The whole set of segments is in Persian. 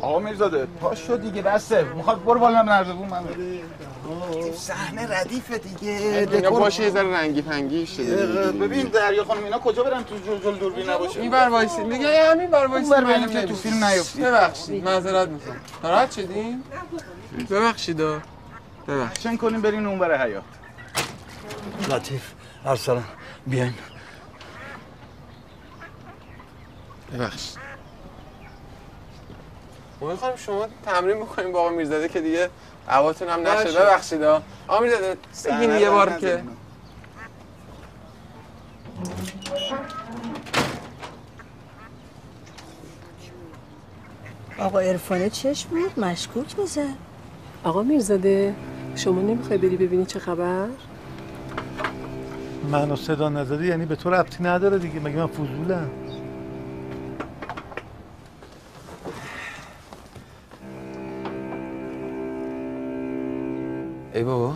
آقا میرزاده پاش شد دیگه بسه میخواد برو بالا نردبون من صحنه ردیفه دیگه دکور باشه یه ذره رنگی پنگی شده. ببین دریا خانم اینا کجا برن تو جل دوربین نباشه این بر وایسی میگه همین بر وایسی بریم که تو فیلم نیفتی. ببخشید معذرت میخوام. ناراحت شدین؟ ببخشید. چن کنیم بریم اون بره حیاط. لطیف ارسلان بیاین. ببخشید. خانم شما تمرین میکنیم با آقا میرزاده که دیگه هواتون هم نشه. ببخشید آقا میرزاده بگین یه بار که آقا عرفانه چشم بود مشکوک میزد. آقا میرزاده شما نمیخوای بری ببینی چه خبر؟ منو صدا نداری یعنی به تو ربطی نداره دیگه، مگه من فضولم؟ ای بابا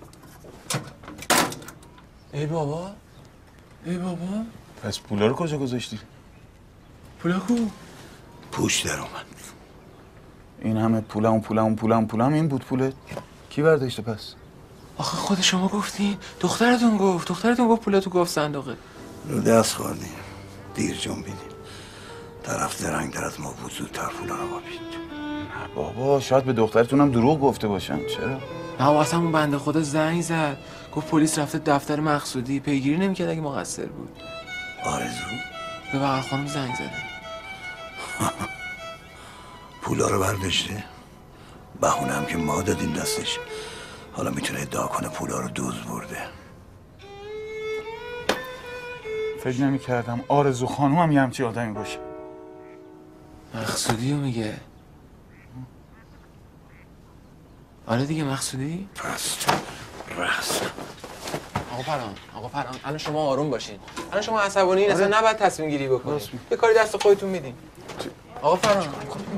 ای بابا ای بابا پس پولا رو کجا گذاشتی؟ پولا کو؟ پوش در اومد. این همه پولم این بود پولت؟ کی برداشته پس؟ آخه خود شما گفتین دخترتون گفت پولتو گفت صندوقه. رو دست خوردیم دیر جنبیدیم. طرف درنگ‌تر از ما بود زودتر پولا رو بابید. نه بابا شاید به دخترتونم دروغ گفته باشن. چرا؟ نه واسه اون بنده خدا زنگ زد گفت پلیس رفته دفتر مقصودی پیگیری نمی‌کرد اگه مقصر بود. آرزو به بغل خانم زنگ زده. پولا رو برداشته. بهونه هم که ما دادیم دستش. حالا میتونه ادعا کنه پولا رو دزد برده. فکر نمی‌کردم آرزو خانوم هم یه همچین آدمی باشه. مقصودی رو میگه. آره دیگه مقصودی؟ رقص آقا پرهام الان شما آروم باشین. الان شما عصبانیین اصلا نباید تصمیم گیری بکنید. یه کاری دست خودتون میدین. آقا پرهام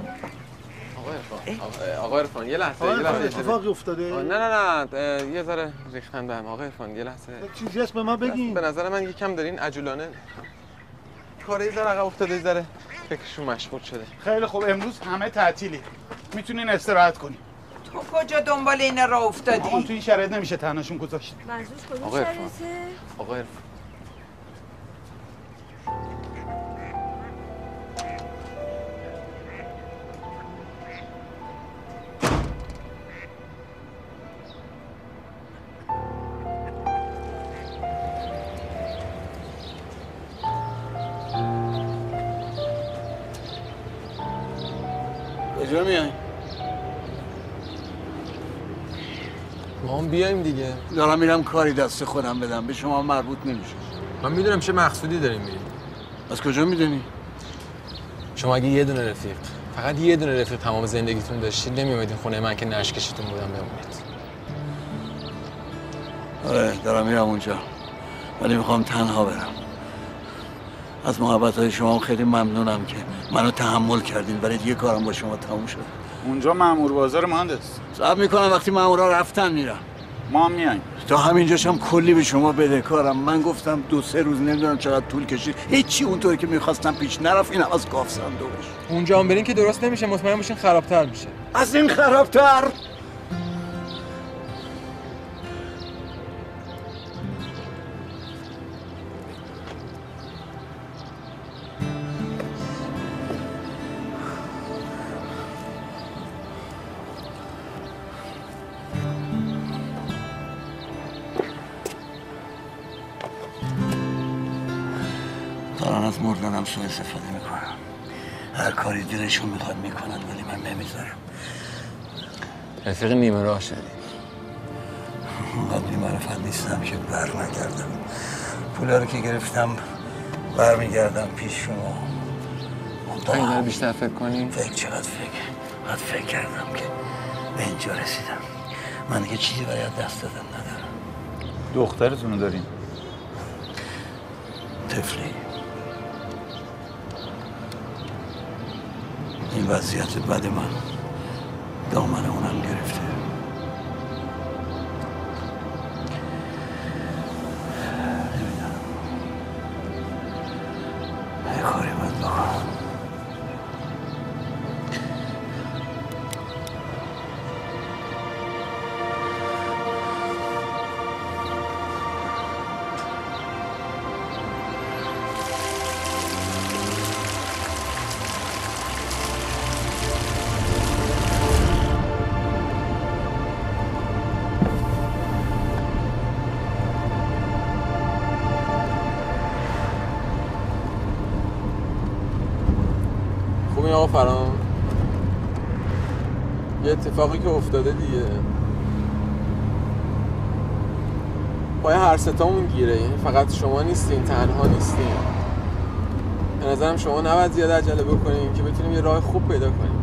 آقا عرفان یه لحظه اتفاقی افتاده؟ نه یه ذره ریختن بهم. آقا عرفان یه لحظه چیزی هست به ما بگین. به نظر من یکم دارین عجولانه کاری ذره عقب افتاده، ذره فکرشون مشغول شده. خیلی خوب امروز همه تعطیلی میتونین استراحت کنین. تو کجا دنبال این راه افتادی؟ آقا تو این شرایط نمیشه تنهاشون گذاشت. منظورش کدوم آقا عرفان شرایطه؟ آقا عرفان کجا میای؟ ما هم بیایم دیگه. دارم میرم کاری دست خودم بدم، به شما مربوط نمیشه. من میدونم چه مقصودی داریم میریم. از کجا میدونی؟ شما اگه فقط یه دونه رفیق تمام زندگیتون داشتید نمیومدین خونه من که نشکشتون بودم بمونید. آره دارم میرم اونجا ولی میخوام تنها برم. از محبت‌های شما خیلی ممنونم که منو تحمل کردین ولی دیگه کارم با شما تموم شد. اونجا مأمور بازار مهندس. صبر میکنم وقتی مأمورا رفتن میرم. ما هم میایم. تا همینجاشم کلی به شما بدهکارم. من گفتم 2-3 روز نمیدونم چقدر طول کشید. هیچی اونطوری که میخواستم پیش نرفت. اینم از گاف صندوقش. اونجا هم برین که درست نمیشه، مطمئن باشین خرابتر میشه. از این خرابتر؟ دارن از مردنم سوء استفاده میکنم. هر کاری دلشون میخواد میکنن ولی من نمیذارم. رفیق نیمه راه شدی. اونقدر بی‌معرفت نیستم که بر نگردم. پولا رو که گرفتم برمیگردم پیش شما. اینقدر بیشتر فکر کنیم؟ چقدر فکر کردم که به اینجا رسیدم. من دیگه چیزی برای دست دادن ندارم. دخترتونو دارین؟ طفلی. این وضعیت بد من دامن اونم گرفته. نمیدونم یه کاری باید بکنم. آقا فرام، یه اتفاقی که افتاده دیگه پای هر ستامون گیره، یعنی فقط شما نیستین، تنها نیستین. به نظرم شما نباید زیاد عجله بکنین که بتونیم یه راه خوب پیدا کنیم.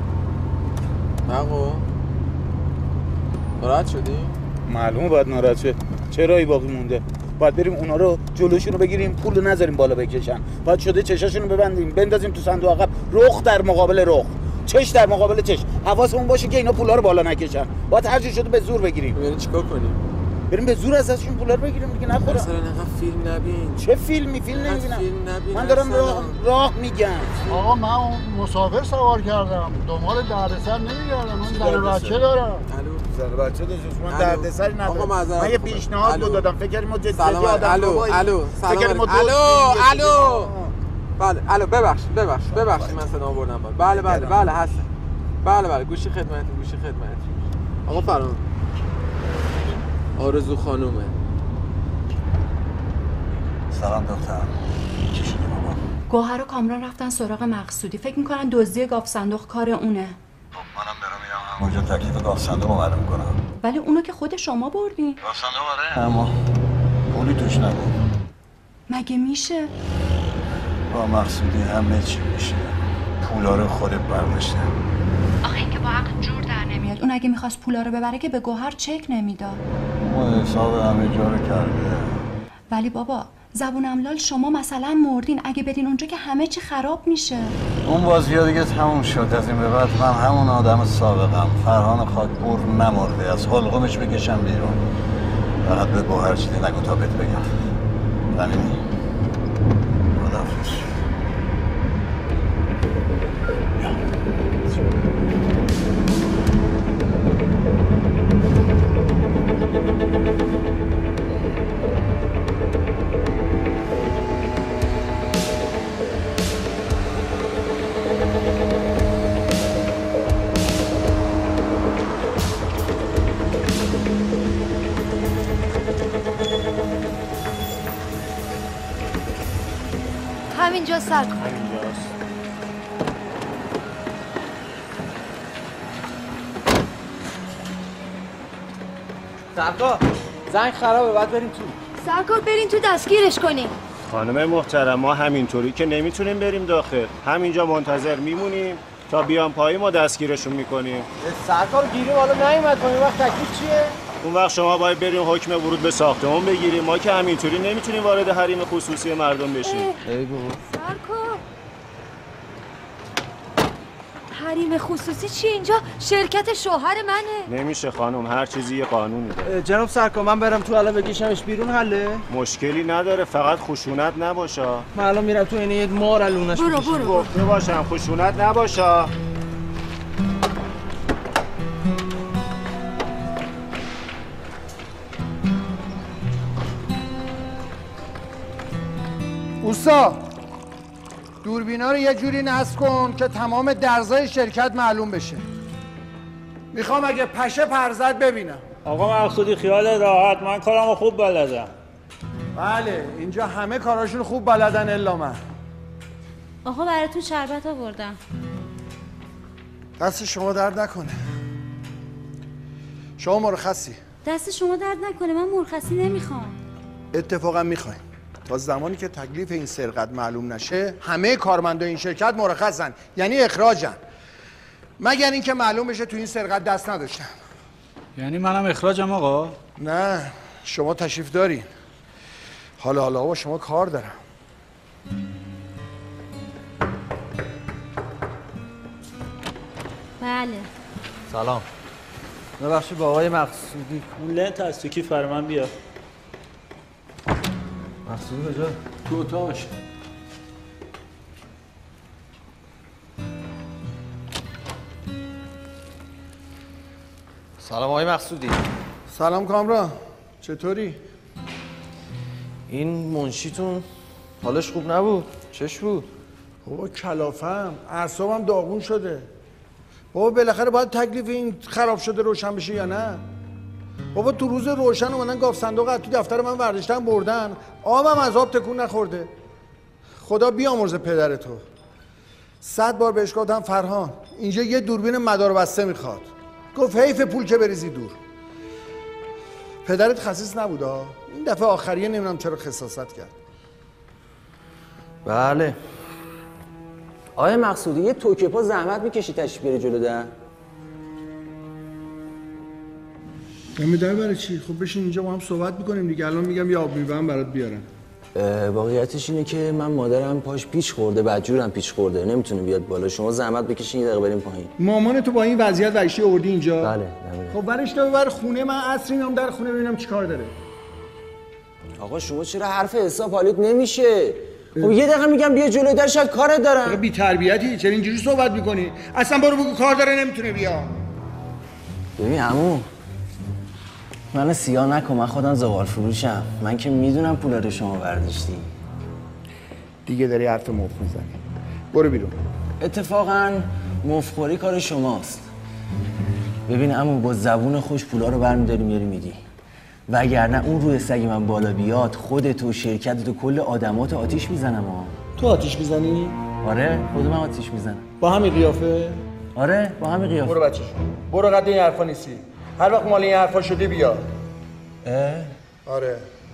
نقو ناراحت شدی؟ معلومه باید ناراحت شه. چه راهی باقی مونده؟ باید بریم اونا رو جلوشون رو بگیریم، پول رو نذاریم بالا بکشن. باید شده چشاشون رو ببندیم، بندازیم تو صندوق عقب، رخ در مقابل رخ، چش در مقابل چش. حواسمون باشه که اینا پولا رو بالا نکشن. باید هر جور شده به زور بگیریم. یعنی چیکار کنیم؟ بریم به زور ازشون پولا رو بگیریم دیگه، نخورن. مثلا انقدر فیلم نبین. چه فیلمی؟ فیلم نمیبینم. من دارم راه میگم. آقا من مسافر سوار کردم، دنبال دردسر نمیگردم. من زن بچه دارم. زن بچه داشت، من دردسری ندارم. من یه پیشنهاد دادم، فکر کردیم ما جدی آدم الو بله ببخشید من صدا آوردم. بله هستم. بله گوشی خدمتتون. آقا فرام، آرزو خانومه. سلام دخترم. چی شده بابا؟ گوهر و کامران رفتن سراغ مقصودی، فکر میکنن دزدی گاف صندوق کار اونه. خب منم برم میرم همونجا تکلیف گاف صندوق رو معلوم کنم. ولی اونو که خود شما بردین. گاف صندوق آره، اما پولی توش نبود. مگه میشه؟ با مقصودی همه چی میشه. پولا رو خودت برداشته. آخه این که با عقل جور در نمیاد. اون اگه میخواست پولا رو ببره که به گوهر چک نمیداد. ما حساب همه جا رو کرده. ولی بابا زبون املال شما مثلا مردین، اگه بدین اونجا که همه چی خراب میشه. اون بازی‌ها دیگه تموم شد. از این به بعد من همون آدم سابقم، فرهان خاکپور نمرده، از حلقومش بکشم بیرون. فقط به گوهر چیزی نگو تا بهت بگم. فهمیدی؟ خداحافظ. همینجا سر کن. سرکار زنگ خرابه، باید بریم تو. سرکار برین تو دستگیرش کنیم. خانم محترم، ما همینطوری که نمیتونیم بریم داخل، همینجا منتظر میمونیم تا بیان پایین، ما دستگیرشون میکنیم. سرکار گیریم حالا نیومد، اون وقت تکلیف چیه؟ اون وقت شما باید بریم حکم ورود به ساختمون بگیریم. ما که همینطوری نمیتونیم وارد حریم خصوصی مردم بشیم. ای بابا سرکار حریم خصوصی چیه؟ اینجا شرکت شوهر منه. نمیشه خانم، هر چیزی یه قانونی داره. جناب سرکار من برم تو الان بکشمش بیرون حله؟ مشکلی نداره، فقط خشونت نباشه. من الان میرم تو اینه یه مار الونش برو گفته باشم خشونت نباشه. اوستا دوربینا رو یه جوری نصب کن که تمام درزای شرکت معلوم بشه. میخوام اگه پشه پرزد ببینم. آقا مقصودی خیال راحت، من کارمو خوب بلدم. بله اینجا همه کاراشون خوب بلدن الا من. آقا براتون شربت آوردم. دست شما درد نکنه. شما مرخصی. دست شما درد نکنه، من مرخصی نمیخوام. اتفاقا میخوایم. تا زمانی که تکلیف این سرقت معلوم نشه همه کارمندای این شرکت مرخصن، یعنی اخراجن، مگر اینکه معلوم بشه تو این سرقت دست نداشتن. یعنی منم اخراجم آقا؟ نه شما تشریف دارین. حالا با شما کار دارم. بله سلام. ببخشید با آقای مقصودی. اون لنت هست تو کیف برای من بیا. مقصودی کجا؟ تو اتاقش. سلام آقای مقصودی. سلام کامران، چطوری؟ این منشیتون حالش خوب نبود. چش بود؟ بابا کلافم، اعصابم داغون شده. بابا بالاخره باید تکلیف این خراب شده روشن بشه یا نه؟ بابا تو روز روشن اومدن گاف صندوق از تو دفتر من برداشتن بردن، آبم از آب تکون نخورده. خدا بیامرزه پدر تو. 100 بار بهش گفتم فرهان اینجا یه دوربین مداربسته میخواد. گفت حیف پول که بریزی دور. پدرت خسیس نبود ها؟ این دفعه آخریه نمیدونم چرا خساست کرد. بله. آقای مقصودی یه توکه پا زحمت میکشی تشریف بیاری جلو در؟ دمی در برای چی؟ خب بشین اینجا با هم صحبت میکنیم دیگه. الان میگم یه آب میوه‌ام برات بیارم. واقعیتش اینه که من مادرم پاش پیچ خورده، بدجورم پیچ خورده، نمیتونه بیاد بالا. شما زحمت بکشین یه دقیقه بریم پایین. مامان تو با این وضعیت ورشته آوردی اینجا؟ بله. خب برش تو ببر خونه. من عصری میام در خونه ببینم چیکار داره. آقا شما چرا حرف حساب حالیت نمیشه؟ خب یه دقیقه میگم بیا جلوی در، شاید کارت دارم. بی تربیتی چرا اینجوری صحبت میکنی؟ اصلا برو بگو کار داره نمیتونه بیا. ببین عمو، منو سیاه نکن، من خودم زغال فروشم. من که میدونم پولا رو شما برداشتی. دیگه داری حرف مفت میزنی. برو بیرون. اتفاقا مفخوری کار شماست. ببین عمو، با زبون خوش پولا رو برمیداری میاری میدی، وگرنه اون روی سگ من بالا بیاد خودت و شرکتت و کل آدمات آتیش میزنم ها. تو آتیش میزنی؟ آره، خودم آتیش میزنم. با همین قیافه؟ آره، با همین قیافه. برو بچه‌ش. برو قد این حرفا نیستی. هر وقت مال این حرفا شده بیا. آره.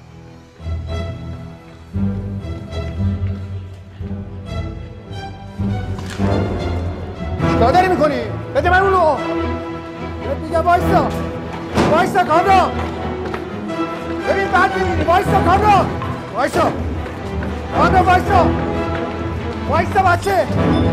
چیکار داری میکنی؟ بده من اونو. بهت میگم وایسا. وایسا کامران. ببین بعد میبینی. وایسا کامران. وایسا. کامران وایسا. وایسا بچه.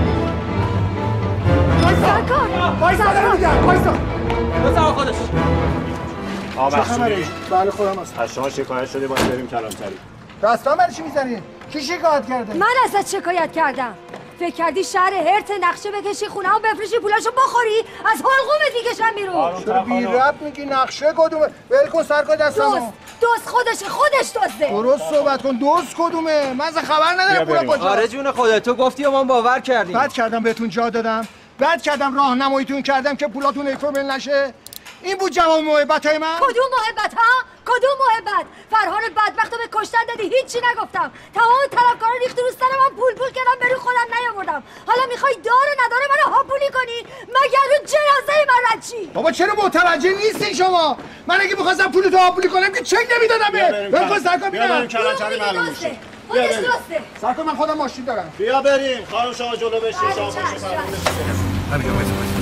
وایسا. وایسا دارم میگم. وایسا. بزن خودش. چه خبره؟ بله خودم هستم. از شما شکایت شده باید بریم کلانتری. دستان برای چی میزنی؟ کی شکایت کرده؟ من ازت شکایت کردم. فکر کردی شهر هرت نقشه بکشی خونه‌مو بفروشی پولاشو بخوری؟ از حلقومت میکشم بیرون. چرا بی ربط میگی؟ نقشه کدومه؟ ول کن سرکار دستمو. دوست خودشه، خودش دزده. درست صحبت کن. دوست کدومه؟ من خبر ندارم پولا کجاست. آره جون خودت، تو گفتی و ما باور کردیم. بد کردم بهتون جا دادم. بد کردم راهنماییتون کردم که پولاتون ایفابل نشه. این بود جواب محبتای من؟ کدوم محبت ها؟ کدوم محبت؟ فرهان بدبختو به کشتن دادی، هیچی نگفتم. تمام طلبکارا ریختی رو سر من، پول کردم برو خودم نیاوردم. حالا میخوای دار و نداره منو هاپولی کنی؟ مگر رو جنازه من رد چی؟ بابا چرا متوجه نیستی شما؟ من اگه می‌خواستم پولتو هاپولی کنم که چک نمیدادم به. ول کن سرکار ببینم. بیا بریم کلانتری معلوم میشه. خودش درسته. سرکار من خودم ماشین دارم. بیا بریم. خانم شما جلو بشین. شما پشت فرمون بشین.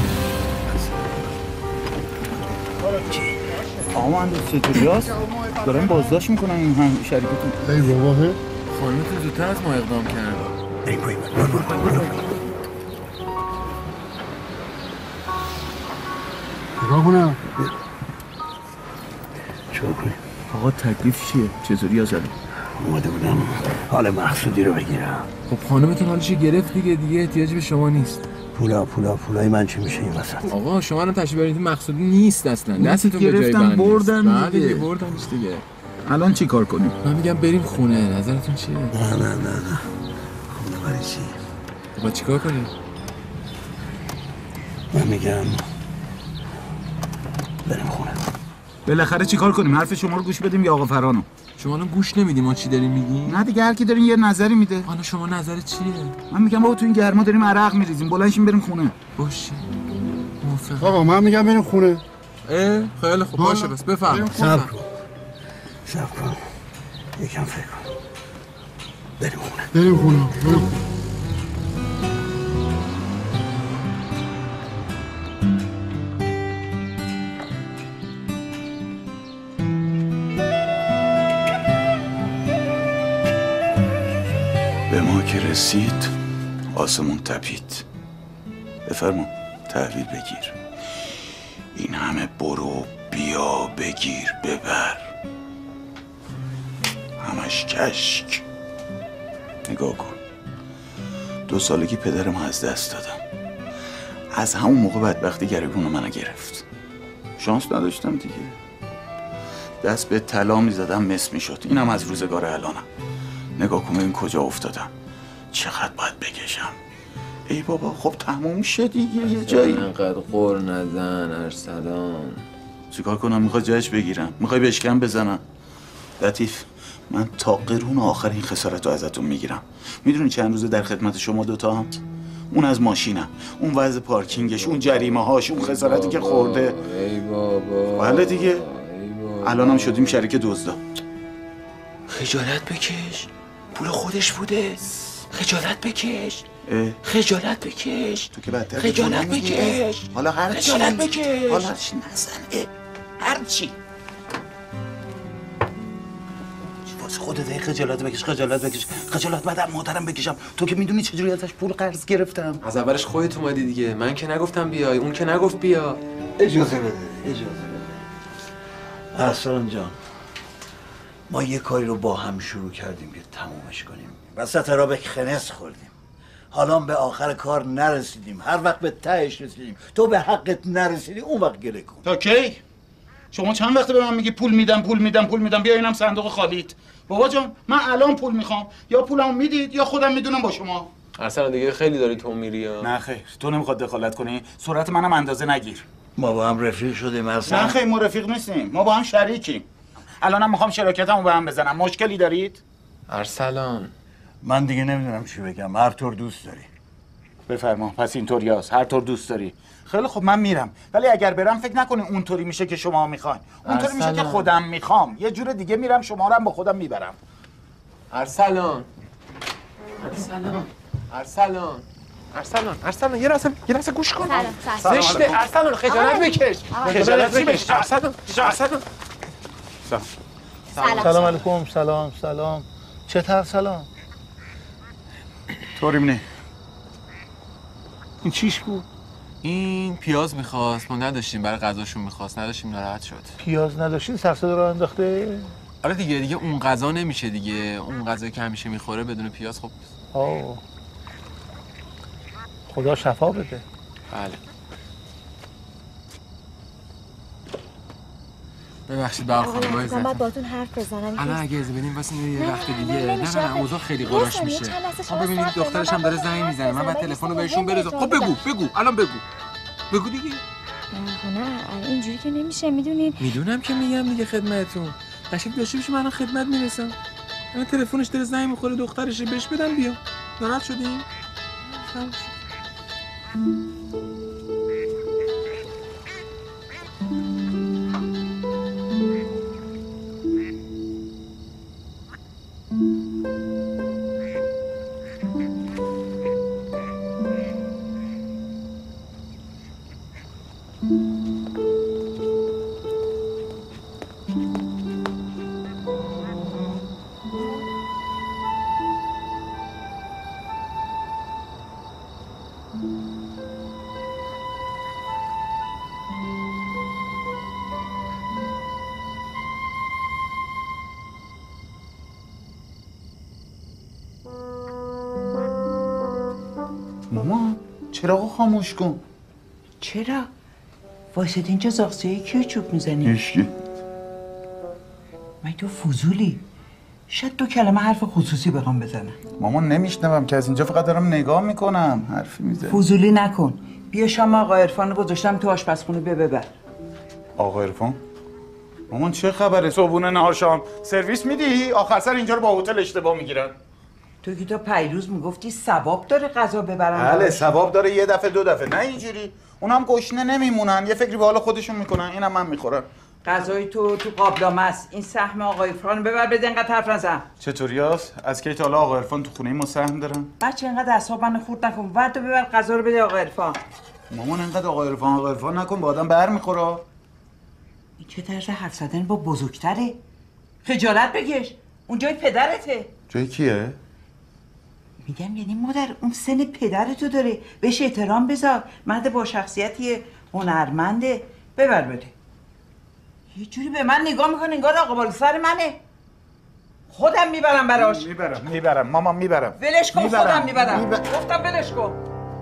آقا من چطوری هست؟ دارم بازداشت میکنن این هم شریکتون. ای بابا خانمتون زودتر از ما اقدام کرد. ای بابا نگاه کنم. چطور کنیم؟ آقا تکلیف چیه؟ چطوری آزاده؟ اومده بودم حال مقصودی رو بگیرم. خب خانمتون حالش گرفت دیگه احتیاجی به شما نیست. پولای من چی میشه این وسط؟ آقا شما الان تشریف برید مقصودی نیست اصلا. دستتون به جای گرفتن بردن دیگه. بردنش دیگه. الان چی کار کنیم؟ من میگم بریم خونه. نظرتون چیه؟ نه خونه برای چی؟ با چیکار کنیم؟ من میگم بریم خونه. بالاخره چی کار کنیم؟ حرف شما رو گوش بدیم یا آقا فرانو؟ شما الان گوش نمیدیم ما چی داریم میگیم؟ نه دیگه هر کی دارین یه نظری میده. حالا شما نظرت چیه؟ من میگم بابا تو این گرما داریم عرق میریزیم. بلندشیم بریم خونه. باشه. موافقم. آقا من میگم بریم خونه. خیلی خوب باشه بس بفهم. صبر کن. یکم فکر کن. بریم خونه. به ما که رسید آسمون تپید. بفرمون تحویل بگیر. این همه برو بیا بگیر ببر، همش کشک. نگاه کن، 2 سالگی پدرم از دست دادم. از همون موقع بدبختی گریبون منو گرفت. شانس نداشتم دیگه. دست به طلا میزدم مس میشد. اینم از روزگار الانم. نگاه کن این کجا افتادم. چقدر باید بکشم؟ ای بابا خب تموم شد دیگه. یه جایی انقدر قر نزن ارسلان. چیکار کنم؟ میخوای جایش بگیرم؟ میخوای بشکم بزنم؟ لطیف من تا قرون آخر این خسارت رو ازتون میگیرم. میدونی چند روزه در خدمت شما دوتا هم؟ اون از ماشینم، اون وضع پارکینگش، اون جریمه هاش، اون خسارتی که خورده. ای بابا بله دیگه. الانم شدیم شریک دزدا. خجالت بکش، پول خودش بوده. خجالت بکش. خجالت بکش. تو که بدتر خجالت بکش. حالا هر چی. خجالت بکش. حالا هر چی نزن. هر چی. واسه خودت خجالت بکش، خجالت بکش، خجالت بعد مادرم بکشم. تو که میدونی چجوری ازش پول قرض گرفتم. از اولش خودت اومدی دیگه. من که نگفتم بیای، اون که نگفت بیا. اجازه بده، اجازه بده. ارسلان جان، ما یه کاری رو با هم شروع کردیم که تمومش کنیم. وسط را به خنس خوردیم. حالا به آخر کار نرسیدیم. هر وقت به تهش رسیدیم تو به حقت نرسیدی، اون وقت گله کن. تا کی؟ شما چند وقته به من میگی پول میدم پول میدم پول میدم؟ بیا اینم صندوق خالیت. بابا جان من الان پول میخوام، یا پولمو میدید یا خودم میدونم با شما. ارسلان دیگه خیلی داری تو میری ها. نه خیر، تو نمیخواد دخالت کنی. صورت منم اندازه نگیر. ما با هم رفیق شدیم ارسلان. نه خیر، ما رفیق نیستیم، ما با هم شریکیم. الانم میخوام شراکتمو به هم بزنم. مشکلی دارید؟ ارسلان من دیگه نمیدونم چی بگم. هر طور دوست داری. بفرما. پس اینطوریاست، هر طور دوست داری. خیلی خب من میرم، ولی اگر برم فکر نکنی اونطوری میشه که شما میخواین. اونطوری میشه که خودم میخوام. یه جور دیگه میرم، شما رو هم با خودم میبرم. ارسلان ارسلان ارسلان ارسلان ارسلان یه لحظه گوش کن. زشته ارسلان، خجالت بکش. خجالت بکش ارسلان. ارسلان سلام علیکم. سلام. چطور سلام؟ طوریم نه. این چیش بود؟ این پیاز میخواست، ما نداشتیم، برای غذاشون میخواست، نداشتیم، ناراحت شد. پیاز نداشتین؟ سرصدا رو انداخته؟ آره دیگه اون غذا نمیشه دیگه. اون غذایی که همیشه میخوره بدون پیاز خب. آه. خدا شفا بده. بله. ببخشید با خانم وایس. من باهاتون حرف بزنم. الان اگه اجازه بدین واسه یه وقت دیگه. نه اوضاع خیلی قراش میشه. خب ببینید دخترش هم داره زنگ میزنه. من بعد تلفنو بهشون برسونم. خب بگو الان بگو دیگه. نه اینجوری که نمیشه، میدونم که میگم دیگه خدمتتون. قشنگ داشته باشی، من الان خدمت میرسم. الان تلفنش داره زنگ میخوره، دخترشه، بهش بدم بیا. ناراحت شدین؟ مامان چراغو خاموش کن. چرا؟ واسه اینجا زاغسیه کیو چوب میزنی؟ هیچکی. من تو فضولی. شاید 2 کلمه حرف خصوصی بخوام بزنم. مامان نمیشنوم که از اینجا فقط دارم نگاه میکنم. حرفی میزنی. فضولی نکن. بیا شام آقا عرفان گذاشتم تو آشپزخونه ببر. آقا عرفان؟ مامان چه خبره؟ صبحونه نهار شام سرویس میدی؟ آخر سر اینجا رو با هتل اشتباه میگیرن. تو که تا پیروز میگفتی ثواب داره غذا ببرن. بله ثواب داره، یه دفعه 2 دفعه، نه اینجوری. اونم گشنه نمیمونن، یه فکری به حال خودشون میکنن. اینم من میخورم. غذای تو قابلمه است. این سهم آقا عرفان ببر بده، اینقدر حرف نزن. چطوریاست؟ از کی تا حالا آقا عرفان تو خونه ما سهم دارن؟ بچه اینقدر اعصاب منو خورد نکن. ورد ببر غذا رو بده آقا عرفان. مامان اینقدر آقا عرفان نکن، به آدم برمیخوره. این چه طرز حرف زدن با بزرگتره؟ خجالت بکش. اون جای پدرته. جای کیه؟ میگم یعنی مادر اون سن پدرتو داره، بهش احترام بذار. مرد با شخصیتیه، هنرمنده. ببر بده. یه جوری به من نگاه میکنه انگار آقا بالا سر منه. خودم میبرم براش. میبرم مامان، میبرم. ولش کن. خودم میبرم. گفتم ولش کن.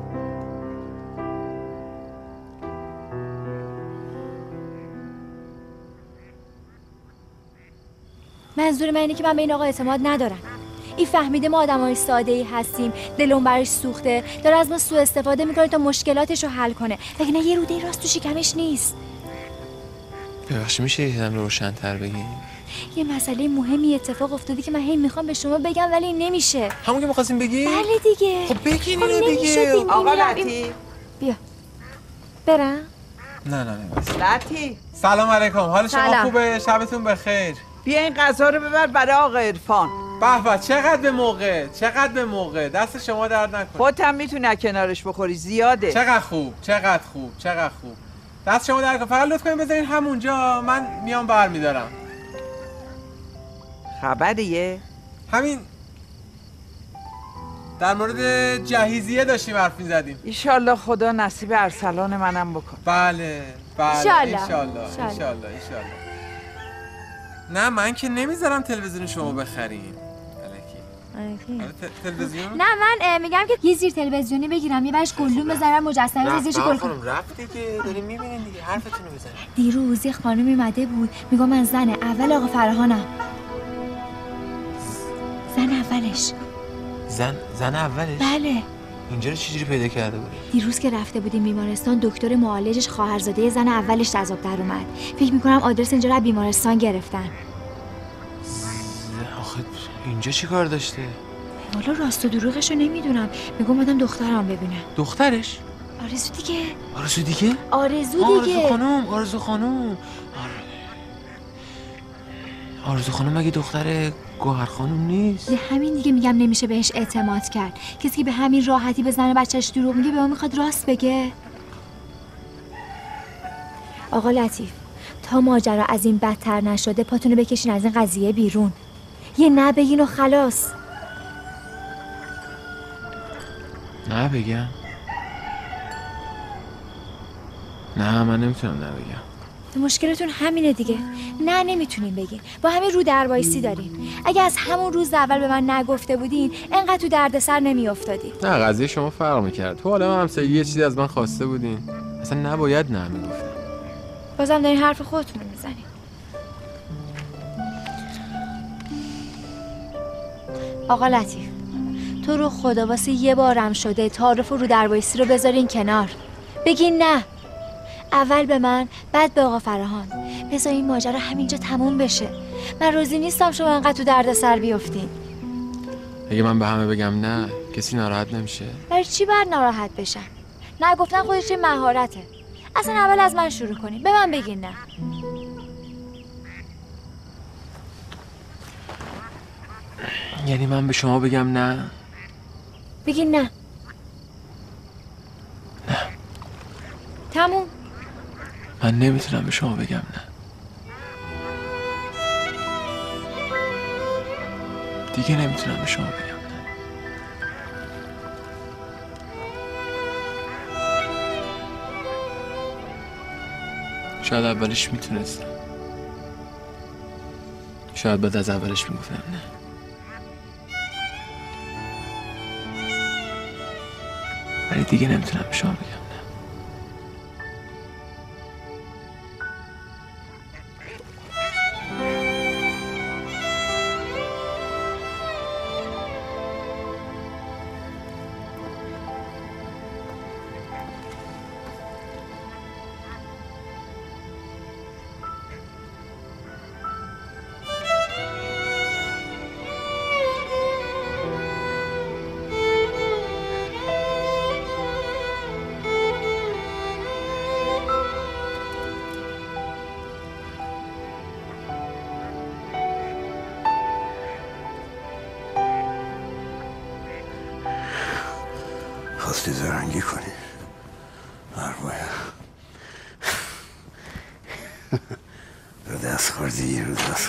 منظور من اینه که من به این آقا اعتماد ندارم. این فهمیده ما آدمای ساده‌ای هستیم، دلم براش سوخته، داره از ما سوء استفاده میکنه تا مشکلاتش رو حل کنه. وگرنه یه روده راست تو شکمش نیست. ببخشید میشه یه کم روشن‌تر بگی؟ یه مسئله مهمی اتفاق افتاده که من هی میخوام به شما بگم ولی نمیشه. همون که می‌خواستیم بگی؟ بله دیگه. خب بگین اینو دیگه. آقا لطیف بیا برم. نه لطیف سلام علیکم. حال شما سلام. خوبه؟ شبتون بخیر. بیا این غذا رو ببر برای آقا عرفان. به چقدر به موقع دست شما درد نکنه. خودت هم میتونی کنارش بخوری زیاده. چقدر خوب دست شما درد کنه. فقط لطف کنید بذارین همونجا، من میام برمیدارم. خبریه؟ همین در مورد جهیزیه داشتیم حرف می‌زدیم. ایشالله خدا نصیب ارسلان منم بکن. بله ایشالله. نه من که نمیذارم تلویزیون شما بخرین. تلویزیون؟ نه من میگم که یه زیر تلویزیونی بگیرم، یه برش گلدون بذارم، مجسمه زیرش گل کنم. رفت دیگه، داریم میبینین دیگه، حرفتون رو بزنید. دیروز یه خانمی اومده بود میگم من زن اول آقا فرهانم. زن اولش. زن اولش؟ بله. اینجا رو چجوری پیدا کرده بود؟ دیروز که رفته بودیم بیمارستان دکتر معالجش خواهرزاده زن اولش از آب در اومد. فکر میکنم آدرس اینجا رو از بیمارستان گرفتن. آخه اینجا چی کار داشته؟ والا راست و دروغش رو نمیدونم. میگم اومدم دخترم ببینم. دخترش؟ آرزو دیگه. آرزو خانوم آرزو خانوم مگه دختر گوهر خانوم نیست؟ همین دیگه میگم نمیشه بهش اعتماد کرد. کسی که به همین راحتی به زن و بچهش دروغ میگه به ما میخواد راست بگه. آقا لطیف تا ماجرا از این بدتر نشده پاتونو بکشین از این قضیه بیرون. یه نه بگین و خلاص. نه بگم؟ نه من نمیتونم نه بگم. مشکلتون همینه دیگه. نه نمیتونین بگین. با همین رو در وایسی دارین. اگه از همون روز اول به من نگفته بودین انقدر تو دردسر نمیافتادین. نه قضیه شما فرق میکرد. تو حالا همسایه یه چیزی از من خواسته بودین. اصلا نباید نه میگفتم. بازم دارین حرف خودتون رو میزنین. آقا لطیف تو رو خدا واسه یه بارم شده تعارف رو در وایسی رو بذارین کنار. بگین نه. اول به من بعد به آقا فرهان. بذار این ماجرا همینجا تموم بشه. من راضی نیستم شما انقدر تو دردسر بیافتین. اگه من به همه بگم نه کسی ناراحت نمیشه؟ برای چی باید ناراحت بشن؟ نه گفتن خودش یه مهارته. اصلا اول از من شروع کنین. به من بگین نه. یعنی من به شما بگم نه؟ بگین نه. نه تموم. من نمیتونم به شما بگم نه. دیگه نمیتونم به شما بگم نه. شاید اولش میتونستم. شاید بعد از اولش میگفتم نه. ولی دیگه نمیتونم به شما بگم نه. خواستی زرنگی کنی مرمویا رو دست خوردی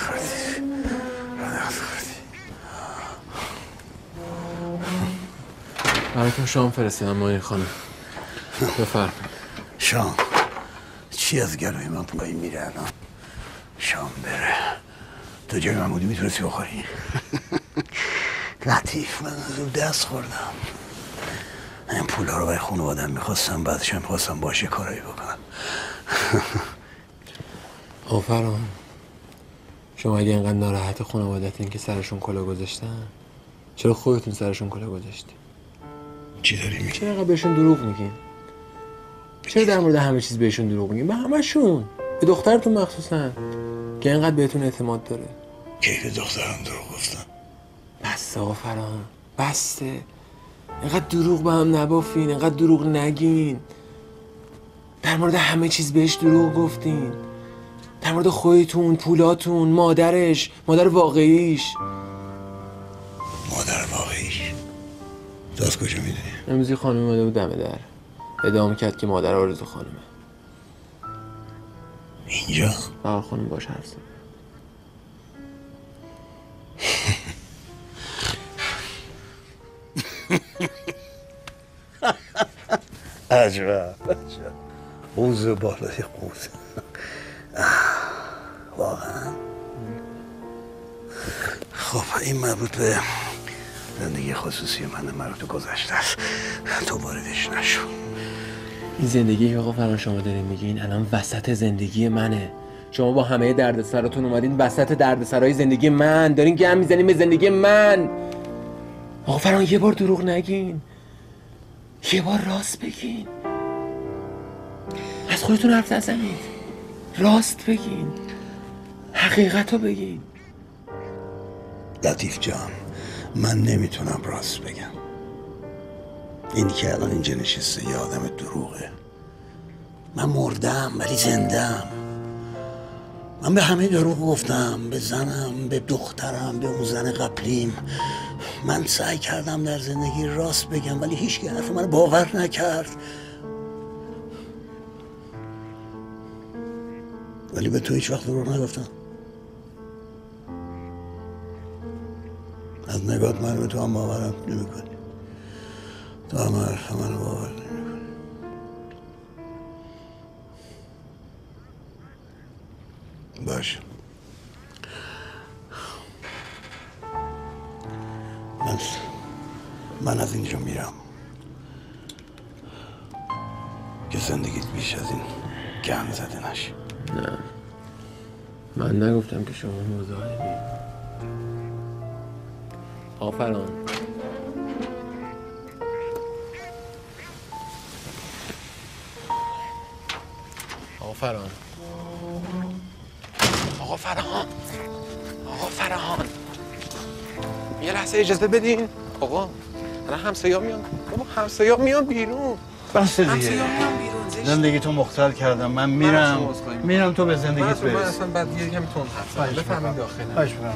براتون شام فرستادم ماهی خانم. بفرمایید. شام چی از گلوی من پایی میره الان؟ شام بره تو جای من بودی میتونستی بخوری؟ لطیف من زود دست خوردم. این پولا رو برای خانوادم میخواستم بعدش هم میخواستم باشه کارایی بکنم. فرهان شما اگه اینقدر ناراحت خانوادتین که سرشون کلا گذاشتن چرا خودتون سرشون کلا گذاشتی؟ چی داری میگی؟ چرا اینقدر بهشون دروغ میگین؟ چرا در مورد همه چیز بهشون دروغ میگین؟ به همشون، به دخترتون مخصوصا. که اینقدر بهتون اعتماد داره؟ کیف دخترم دروغ گفتم. بسته آقا فرهان، بسته. اینقدر دروغ به هم نبافین، اینقدر دروغ نگین. در مورد همه چیز بهش دروغ گفتین. در مورد خودتون، پولاتون، مادرش، مادر واقعیش. مادر واقعیش؟ تو از کجا میدونی؟ امروزی خانم اومده بود دم در. ادعا کرد که مادر آرزو خانمه. اینجا؟ بقیه خانم باش حرف زد. عجب قوز بالای قوز. واقعا خب این مربوط به زندگی خصوصی منه، مربوط به گذشته است، تو واردش نشو. این زندگی که آقا فرهان شما دارین میگین الان وسط زندگی منه. شما با همه دردسراتون اومدین وسط دردسرای زندگی من، دارین گم میزنین به زندگی من. آقا فرهان یه بار دروغ نگین، یه بار راست بگین. از خودتون حرف نزنید، راست بگین، حقیقتو بگین. لطیف جان، من نمیتونم راست بگم. اینی که الان اینجا نشسته یه آدم دروغه. من مردم ولی زندم. من به همه دروغ گفتم، به زنم، به دخترم، به اون زن قبلیم. من سعی کردم در زندگی راست بگم ولی هیچ که حرف من باور نکرد. ولی به تو هیچ وقت دروغ نگفتم. از نگات من به تو هم باورم نمی‌کنی. تو هم حرف من باور نمی‌کنی. باشه. من از اینجا میرم که زندگیت بیش از این گند زده نشه. نه، من نگفتم که شما مزاحمی. آقا فرهان، آقا فرهان، آقا فرهان، آقا فرهان، یه لحظه اجازه بدین. آقا الان همسایه‌ها میان. بابا همسایه‌ها میان بیرون. بس دیگه. زندگیتو مختل کردم. من میرم تو به زندگیت برس. من اصلا بعد یه کمی تون حرف زدم. بفهمین داخل. باش برم.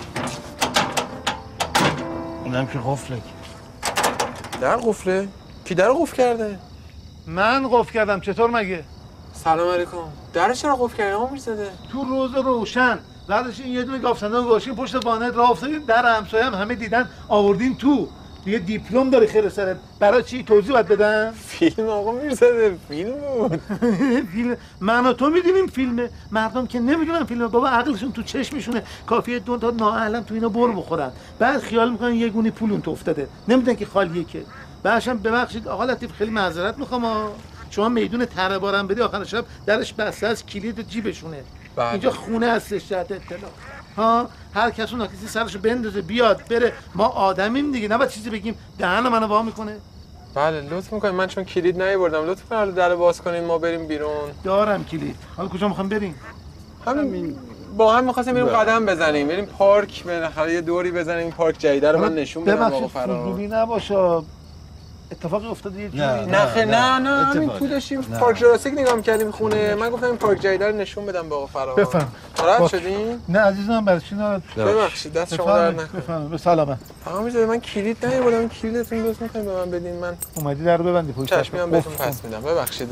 اونم که قفله. در قفله؟ کی در قفل کرده؟ من قفل کردم. چطور مگه؟ سلام علیکم. در چرا قفل کردی آقا میرزاده؟ تو روز روشن بعدش این یه دونه گاوصندوق گوشین پشت وانت راه افتادیم، در همسایه هم همه دیدن، آوردین تو. دیگه دیپلم داری خیر سرت. برای چی توضیح باید بدم؟ فیلم آقا میرزاده، فیلم بود. فیلم من و تو میدونیم فیلمه، مردم که نمیدونن فیلمه. بابا عقلشون تو چشمشونه، کافیه دو تا نااهلم تو اینا بر بخورن، بعد خیال میکنن یه گونی پولون تو افتاده، نمیدونن که خالیه. که بعدشم ببخشید آقا لطیف خیلی معذرت میخوام، شما میدون تره بارم بدی آخر شب درش بسته از کلید جیبشونه. اینجا خونه هستش جهت اطلاع. ها هر کس اون کسی سرشو بندازه بیاد بره، ما آدمیم دیگه، نباید چیزی بگیم دهن منو وا میکنه. بله لطف میکنید، من چون کلید نیاوردم لطف کنید در باز کنین ما بریم بیرون. دارم کلید. حالا کجا میخوام بریم؟ همین با هم می‌خواستیم بریم قدم بزنیم، بریم پارک، بالاخره یه دوری بزنیم. پارک جدیده رو من نشون بدم آقا فرهان. فضولی نباشه، اتفاقی افتاده یه جوری. نه همین تو داشتیم پارک جوراسیک نگاه می‌کردیم خونه، من گفتم این پارک جدیده رو نشون بدم به آقا فرهان. بفهم. ناراحت شدین؟ نه عزیزم برای چی ناراحت؟ ببخشید دست شما در نکنه. بفهم. به سلامت. آقا میذاره من کلید نیاوردم، این کلیدتون لطف می‌کنید به من بدین. من اومدی در رو ببندی پشت. چشم میام بهتون پس میدم. ببخشید.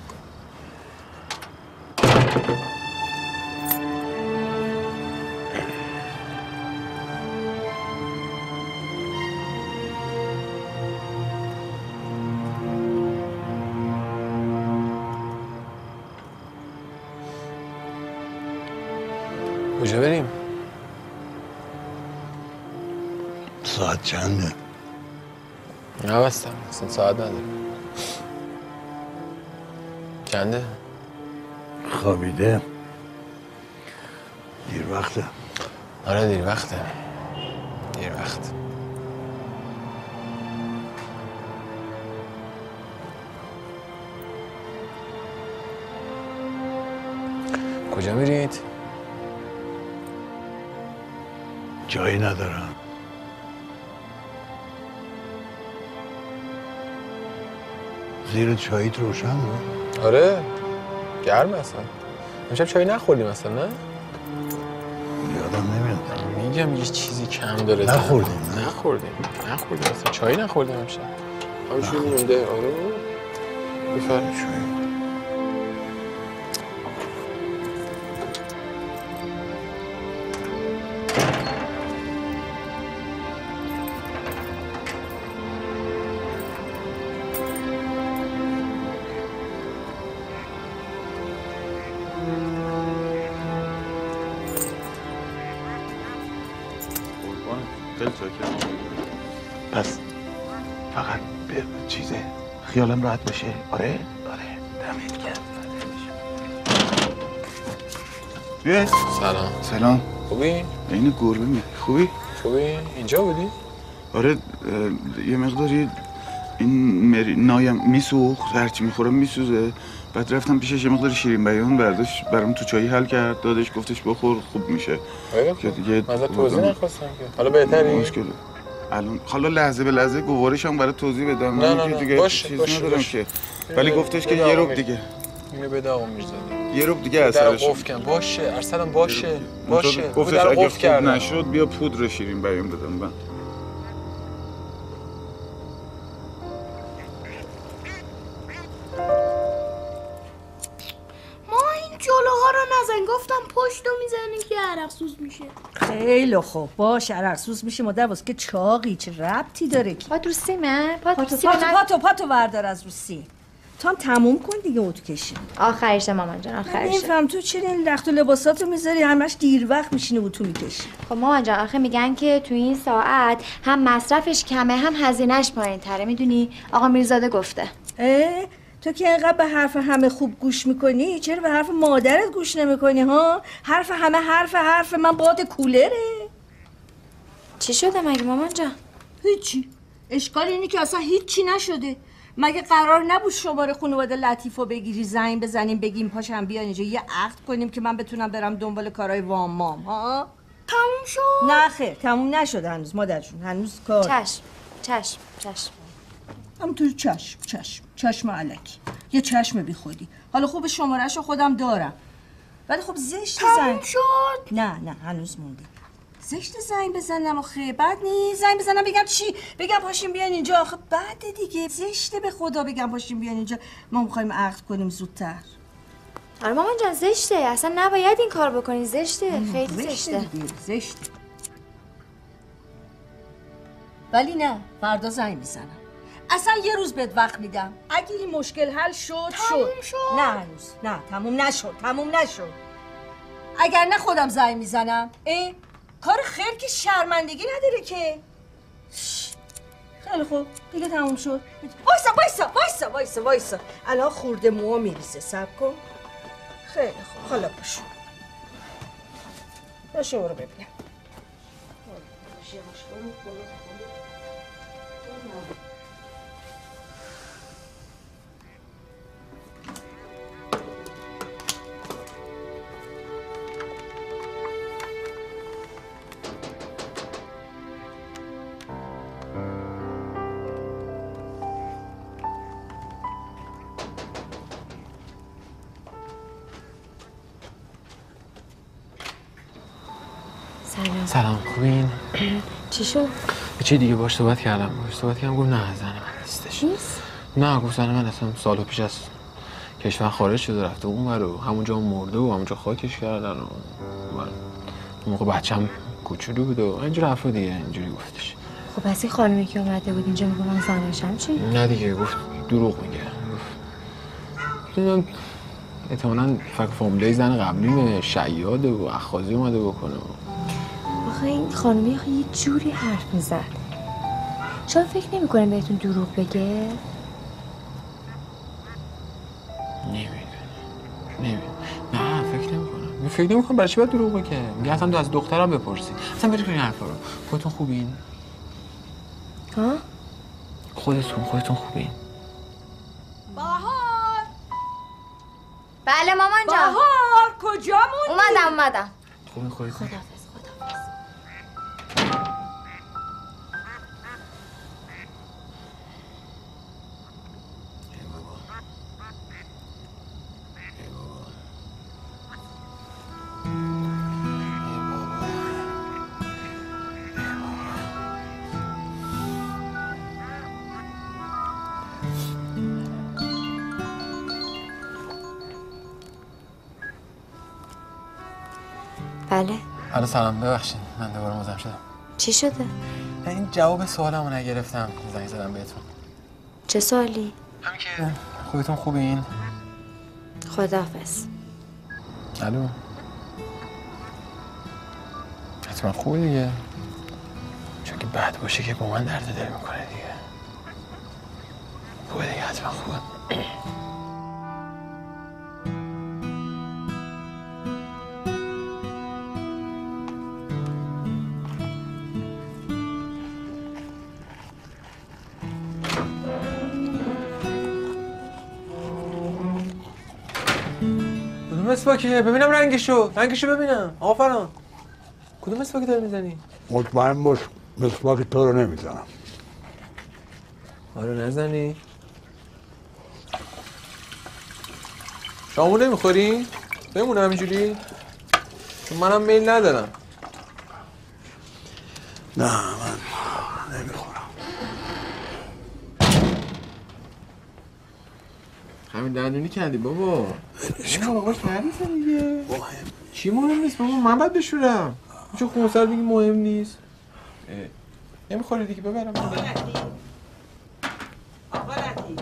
کجا بریم؟ ساعت چنده؟ نبستم، اصلا ساعت نداریم. چنده؟ خوابیده. دیر وقته. آره دیر وقته. دیر وقت. کجا میرید؟ جایی ندارم. زیر چاییت روشن بود؟ آره گرم اصلا. امشب چای نخوردیم اصلا نه؟ یادم نمیاد. میگم یه چیزی کم داره. نخوردیم اصلا چای نخوردیم امشب. همچون مونده. آره بفرم چای. پس فقط به چیزه خیالم راحت بشه. آره دمت گرم. بیه سلام خوبی؟ این گربه می خوبی؟ اینجا بودی؟ آره یه مقداری این نایم میسوخت، هرچی میخورم میسوزه. بعد رفتم پیشش یه مقدار شیرین بیان برداشت برام تو چایی حل کرد، دادش گفتش بخور خوب میشه. که دیگه مثلا توضیح نخواستم که حالا بهتری؟ مشکل الان حالا لحظه به لحظه گوارش هم برای توضیح بدم. نه دیگه باشه ندارم که ولی گفتش که یه روب دیگه اینو بده آقا میرزاده یه روب دیگه اثرش باشه ارسلان باشه گفتش اگه خوب نشد بیا پودر شیرین بیان بدم من. جلوها رو نزن، گفتم پشتو میزنی که عرقسوز میشه. خیلی خوب باش، عرقسوز میشه مادر، واسه که چاقی چه ربطی داره که؟ پات رو سیمه؟ پاتو وردار از رو سیم. تو هم تموم کن دیگه اتو کشی. آخرشه مامان جان آخرشه. نمیفهم تو چرا این لخت و لباساتو میذاری همش دیر وقت میشینه اتو میکشی؟ خب مامان جان آخه میگن که تو این ساعت هم مصرفش کمه هم هزینه‌اش پایین‌تره، میدونی؟ آقا میرزاده گفته. تو که اینقدر به حرف همه خوب گوش میکنی چرا به حرف مادرت گوش نمیکنی ها؟ حرف همه حرف من باد کولره. چی شده مگه مامان جان؟ هیچی. اشکال اینه که اصلا هیچی نشده. مگه قرار نبود شماره خانواده لطیفو بگیری زنگ بزنیم بگیم پاشم بیان اینجا یه عقد کنیم که من بتونم برم دنبال کارهای وامام ها؟ تموم شد؟ نه خیر تموم نشده هنوز مادر جون، هنوز کار. چشم همونطور چشم علکی، یه چشم بی خودی. حالا خوب شمارهشو خودم دارم ولی خب زشت تموم شد؟ نه هنوز مونده. زشت زنگ بزنم آخه بعد نیست زنگ بزنم بگم چی؟ بگم پاشیم بیان اینجا آخه بعد دیگه زشته به خدا بگم پاشیم بیان اینجا ما میخوایم عقد کنیم زودتر. آره مامان جان زشته، اصلا نباید این کار بکنی، زشته خیلی زشته. ولی نه فردا زنگ میزنم، اصلا یه روز بهت وقت میدم. اگه این مشکل حل شد شد. نه هنوز نه تموم نشد. اگر نه خودم زنگ میزنم. کار خیر که شرمندگی نداره که. خیلی خوب دیگه تموم شد. وایسا الان خورده موها میریزه، صبر کن. خیلی خوب حالا باش شما رو ببینم. سلام خوبین؟ چی شد؟ چی دیگه باش صحبت کردم گفت نه زن من نیستش. نه گفت زن من اصلا سالها پیش از کشور خارج شده رفته اون و همونجا مرده و همونجا خاکش کردن و اون موقع بچه‌م کوچولو بود و اینجور حرفا دیگه اینجوری گفتش. خب پس این خانمی که اومده بود اینجا میگه من زنشم چی؟ نه دیگه گفت دروغ میگه. گفت احتمالاً فامیلای زن قبلیم شیاده و اخاذی اومده بکنه. آخه این خانمی آخه یه جوری حرف میزد. شاید فکر نمی‌کنه بهتون دروغ بگه؟ نمیدونم. نه فکر نمی‌کنم برای چی باید دروغ بگه؟ میگه اصلا تو از دخترم بپرسید. اصلا برید این حرفا رو. خودتون خوبین؟ ها؟ خودتون خوبین؟ بهار. بله مامان جان. بهار کجا موندی؟ اومدم. خوبین خودتون. خداحافظ. بله. الو سلام، ببخشید من دوباره مزاحم شدم. چی شده؟ این جواب سوالمو نگرفتم، زنگ زدم بهتون. چه سوالی؟ همین که خودتون خوبین؟ خداحافظ. الو حتما خوبه دیگه، چون که بد باشه که با من درد دل میکنه دیگه. خوبه دیگه، حتما خوبه. کدوم مسواکه؟ ببینم رنگشو ببینم. آقا فران کدوم مسواکی داری میزنی؟ مطمئن باش مسواک تو رو نمیزنم. آره نزنی. شامو نمیخوری؟ بمونه همینجوری؟ چون منم میل ندارم. نه من نمیخورم. همین دندونی کردی بابا. بابا کردی دیگه. چی مهم نیست بابا، من باید بشورم. چون خونسر دیگه مهم نیست. نمیخوری دیگه ببرم. آقا لطیف.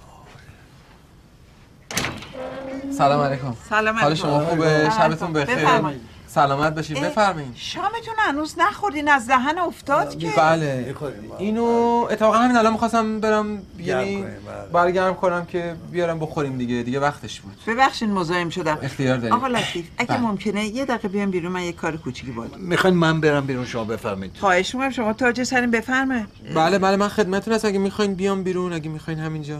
سلام علیکم. سلام علیکم. حال شما خوبه؟ شبتون بخیر. بفرمایید. سلامت باشید. بفرمایید. شامتون هنوز نخوردین، از دهن افتاد که. بله. اینو اتفاقا همین الان می‌خواستم برم یعنی برگرم کنم که بیارم بخوریم دیگه وقتش بود. ببخشید مزاحم شدم. اختیار دارید. آقا لطیف اگه ممکنه یه دقیقه بیام بیرون، من یه کار کوچیکی باید. میخواین من برم بیرون شما بفرمایید. خواهش می‌کنم شما تاج سرین بفرمایید. بله من خدمتتون هستم، اگه می‌خواین بیام بیرون، اگه می‌خواین همینجا.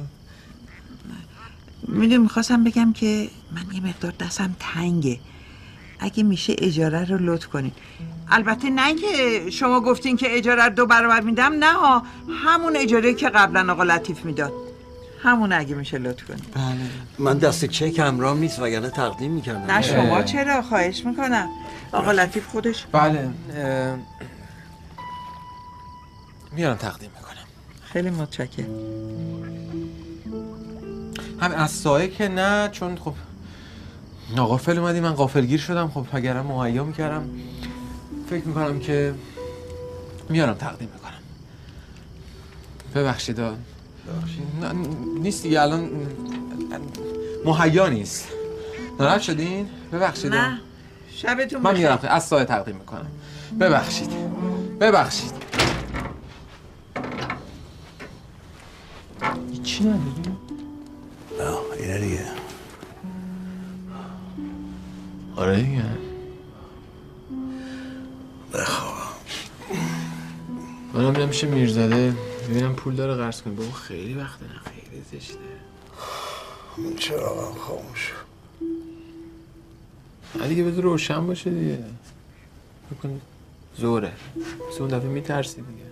میخواستم بگم که من یه مقدار دستم تنگه، اگه میشه اجاره رو لطف کنین. البته نه اینکه شما گفتین که اجاره رو 2 برابر میدم، نه ها، همون اجاره که قبلا آقا لطیف میداد همون اگه میشه لطف کنین. بله من دست چک همراه نیست وگرنه تقدیم میکردم. نه شما چرا، خواهش میکنم آقا لطیف خودش. بله میارم تقدیم میکنم. خیلی متشکرم. همین از سایه که نه، چون خب ناغافل اومدی، من غافلگیر شدم. خب اگرم مهیا میکردم فکر میکنم که میارم تقدیم میکنم. ببخشید نیست دیگه، الان مهیا نیست. ناراحت شدین؟ ببخشید. نه شبتون من بخیر. میارم از سایه تقدیم میکنم. ببخشید چی نداری؟ نه اینه دیگه. آره دیگه. بخوابم. منم میرم پیش میرزاده ببینم پول داره قرض کنیم. بابا خیلی وقته، نه خیلی زشته. من چراغم خاموش. نه دیگه بذار روشن باشه دیگه. بکن زوره. اون دفعه میترسی دیگه.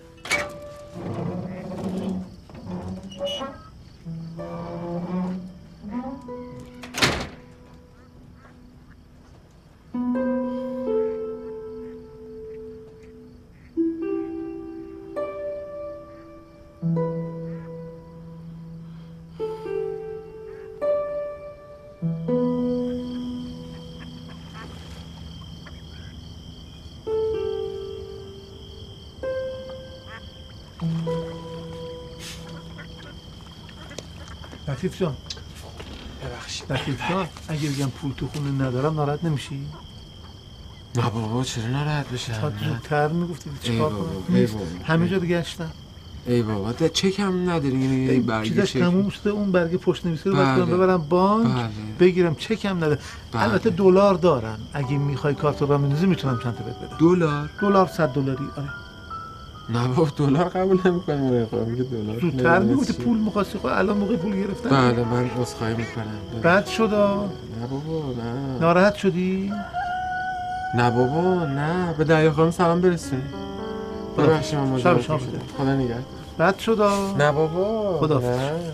لطیف جان ببخشید. لطیف جان اگه بگم پول تو خونه ندارم ناراحت نمیشی؟ نه بابا چرا ناراحت بشم؟ تا زودتر میگفتی چیکار کنم؟ همه جا گشتم. ای بابا چک هم نداری؟ یعنی برگه چیزش چک تموم شده، اون برگه پشت نویسی رو باید ببرم بانک. بله. بگیرم، چک هم نداره. البته دلار دارم، اگه میخوای کارت رو بندازی میتونم چند تا بهت بدم. دلار $100 آره. نه بابا دلار قبول نمی‌کنم. میگه دلار زودتر میگفتی پول می‌خواستی، خب الان موقع پول گرفتن. بله من عذرخواهی میکنم. بد شدا؟ نه بابا نه. ناراحت شدی؟ نه بابا نه، به دریا خانم سلام برسونی. ببخشید من شب خدا نگهدار. بد شدا؟ نه بابا خداحافظ.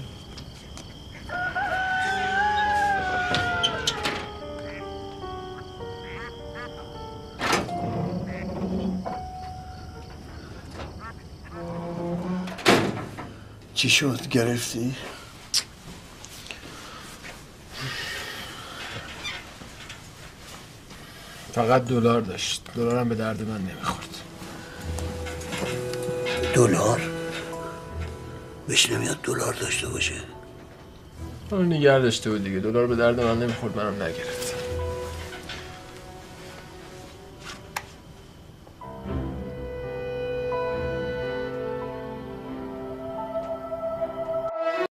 چی شد؟ گرفتی؟ فقط دلار داشت. دلارم به درد من نمیخورد. دلار؟ بهش نمیاد دلار داشته باشه. اون نگه داشته بود دیگه. دلار به درد من نمیخورد، منم نگرفت.